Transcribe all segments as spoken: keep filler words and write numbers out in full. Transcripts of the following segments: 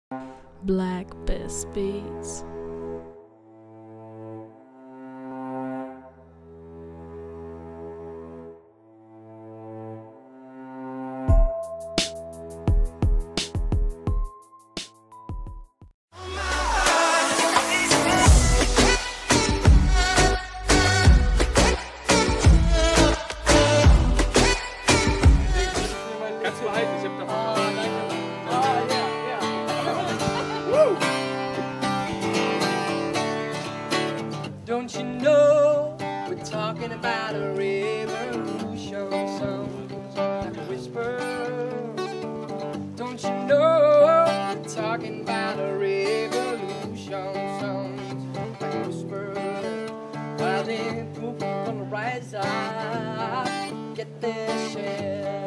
Black Best Beats. Kannst du halten, ich hab da. Ah, danke. Ah, ja, ja. Don't you know we're talking about a revolution? Sounds like a whisper. Don't you know we're talking about a revolution? Sounds like a whisper. While the people gonna rise up, get their share.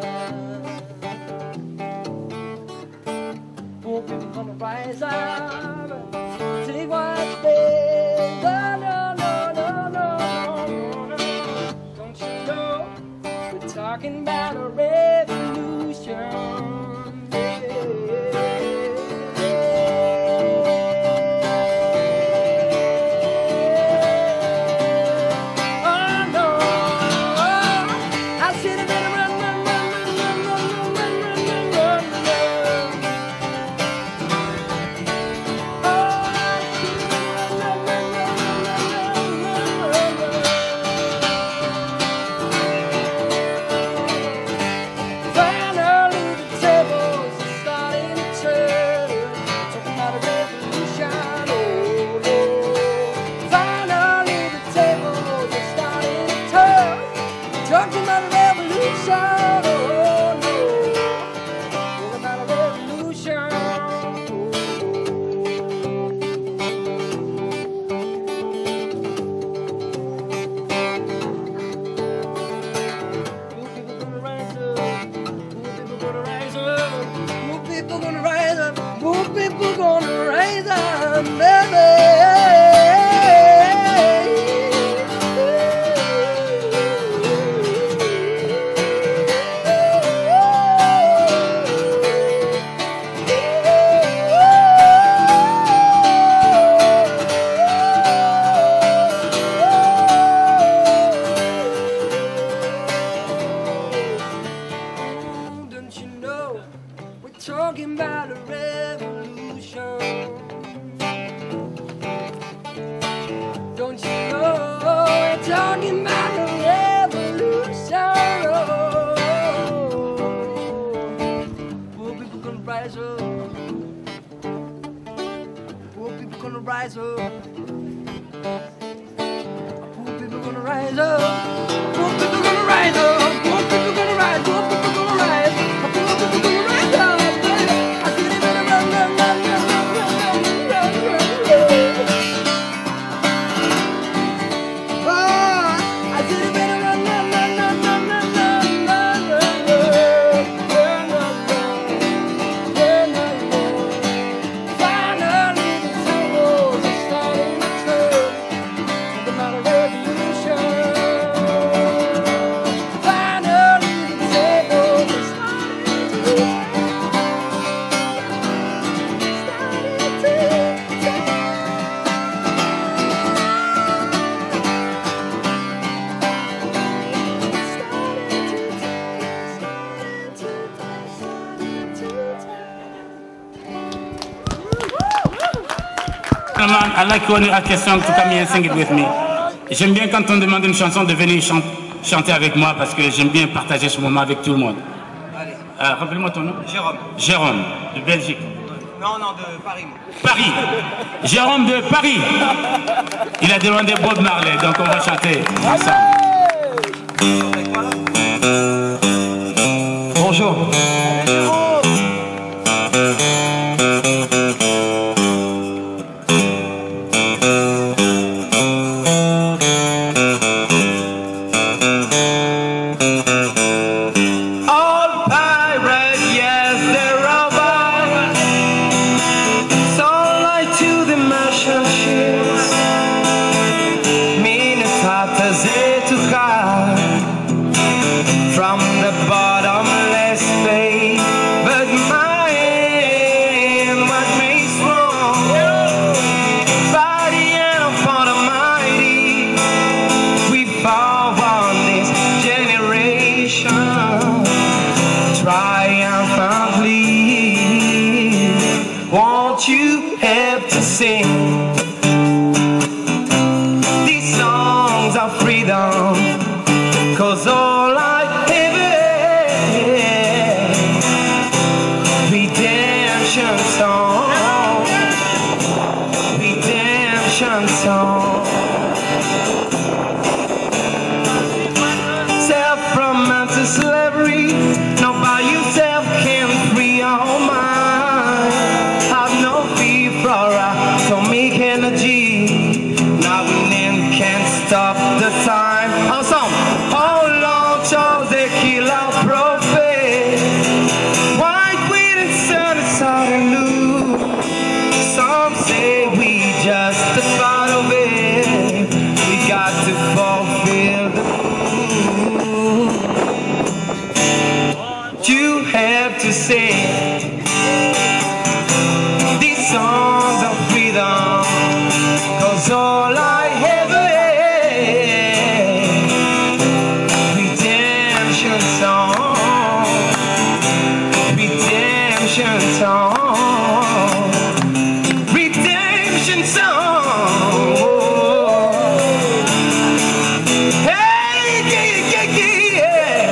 Poor people gonna rise up, take what's theirs. No, no, no, no, no, no, no. Don't you know we're talking about a revolution? Oh no, I see the better run, run, run, run, run, run, run, run, run, run. Finally the tables are starting to turn. Talking about a revolution, oh no. Finally the tables are starting to turn. Talking about a revolution, oh no. Talking about a revolution. More people gonna rise up. More people gonna rise up, baby. Don't you know we're talking about a revolution? Don't you know we're talking about a revolution? Poor people gonna rise up. Poor people gonna rise up. Poor people gonna rise up. Poor people gonna rise up. Poor people gonna rise. Poor people gonna rise. Poor people gonna rise up. I see them run, run, run, run, run, run, run, run, run. Oh, I see them run, run, run, run, run, run, run, run, run, run, run, run, run, run. Finally the tables are starting to turn. Talking about a revolution. Finally the tables are starting to turn. Starting to turn. I like when you ask a song to come here and sing it with me. J'aime bien quand on demande une chanson de venir chan- chanter avec moi parce que j'aime bien partager ce moment avec tout le monde. Allez. Euh, Rappelez-moi ton nom. Jérôme. Jérôme, de Belgique. Non, non, de Paris. moi. Paris. Jérôme de Paris. Il a demandé Bob Marley, donc on va chanter ensemble. Bonjour. All pirates, yes, they're robbers. Sold like to the merchant ships. Minnesota, to high from the bottomless pit. what you have to sing. These songs are freedom, 'cause all I ever had, redemption song, redemption song. Self from mental slavery, not by yourself can free your mind. Have no fear for atomic energy, now and then can't stop the time. Awesome. How long shall they kill our prophet? White wind and sun is hard to lose. Some say we just a part of it. We got to fulfill the food. You have to say these songs of freedom, 'cause all I ever had, redemption song, redemption song, redemption song. Hey, yeah, yeah, yeah.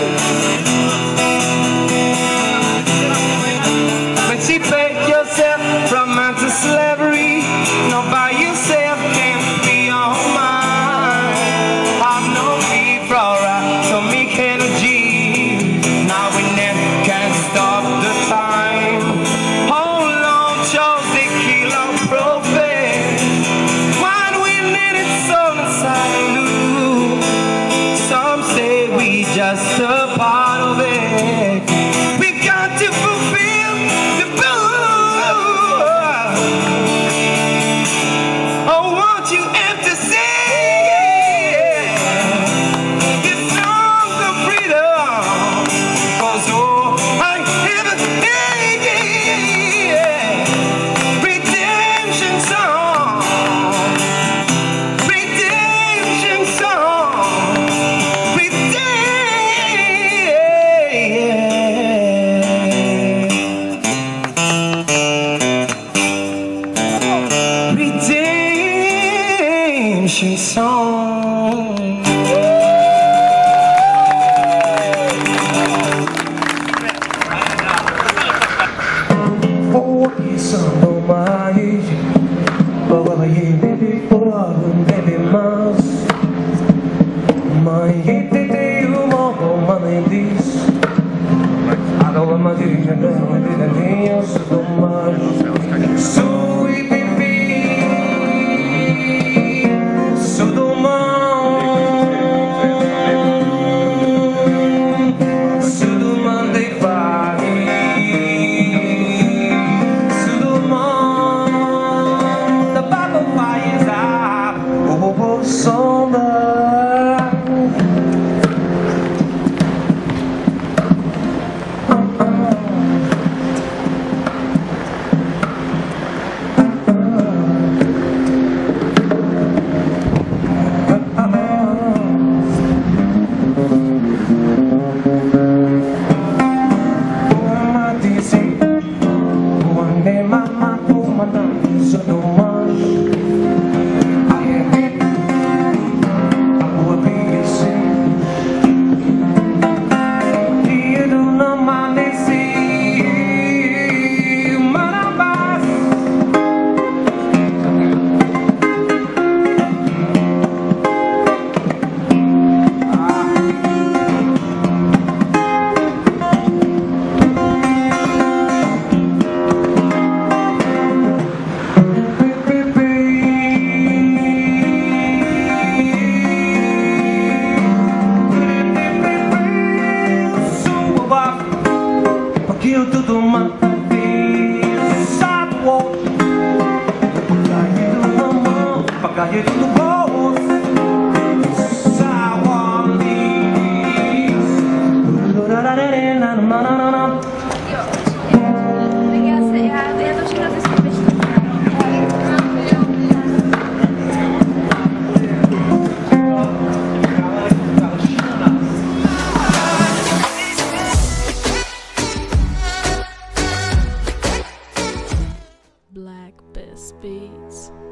Emancipate yourself from mental slavery, not by yourself can be your mind. Have no fear for atomic energy, now and then can't stop the time. How long shall they kill our prophet? One will need it so inside lose. Some say we just a part of it. We got to fulfill the blue. Oh, won't you have to sing this song of freedom? 'Cause oh, I ever had, redemption song, redemption song, redemption. Redemption song. Oh, pensando mais, agora ele bebe por bebe mais. Mãe, entende o modo, mãe diz. Agora mais dirige a vida quem eu sou mais. Sou e bebê, sou do mal, sou do mandei vai. Beats.